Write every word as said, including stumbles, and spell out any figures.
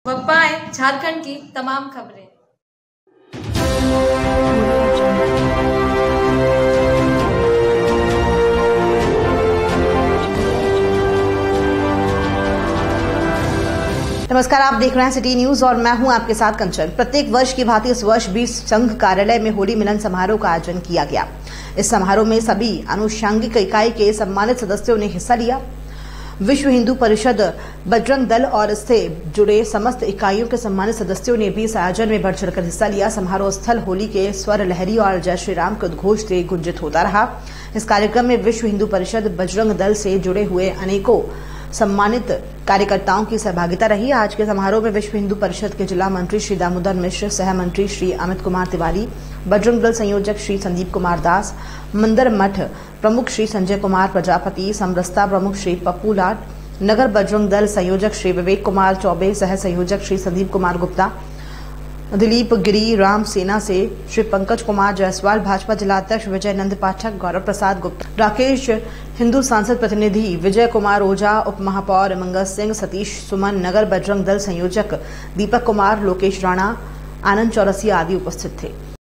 वक्त पाएं झारखंड की तमाम खबरें। नमस्कार, आप देख रहे हैं सिटी न्यूज और मैं हूं आपके साथ कंचन। प्रत्येक वर्ष की भांति इस वर्ष भी संघ कार्यालय में होली मिलन समारोह का आयोजन किया गया। इस समारोह में सभी अनुषंगिक इकाई के सम्मानित सदस्यों ने हिस्सा लिया। विश्व हिंदू परिषद, बजरंग दल और इससे जुड़े समस्त इकाइयों के सम्मानित सदस्यों ने भी इस आयोजन में बढ़ चढ़कर हिस्सा लिया। समारोह स्थल होली के स्वर लहरी और जय श्री राम के उद्घोष से गुंजित होता रहा। इस कार्यक्रम में विश्व हिंदू परिषद, बजरंग दल से जुड़े हुए अनेकों सम्मानित कार्यकर्ताओं की सहभागिता रही। आज के समारोह में विश्व हिंदू परिषद के जिला मंत्री श्री दामोदर मिश्र, सह मंत्री श्री अमित कुमार तिवारी, बजरंग दल संयोजक श्री संदीप कुमार दास, मंदिर मठ प्रमुख श्री संजय कुमार प्रजापति, समरसता प्रमुख श्री पप्पू लाट, नगर बजरंग दल संयोजक श्री विवेक कुमार चौबे, सह संयोजक श्री संदीप कुमार गुप्ता, दिलीप गिरी, राम सेना से श्री पंकज कुमार जायसवाल, भाजपा जिलाध्यक्ष विजय नंद पाठक, गौरव प्रसाद गुप्ता, राकेश, हिंदू सांसद प्रतिनिधि विजय कुमार ओझा, उप महापौर मंगल सिंह, सतीश सुमन, नगर बजरंग दल संयोजक दीपक कुमार, लोकेश राणा, आनंद चौरसिया आदि उपस्थित थे।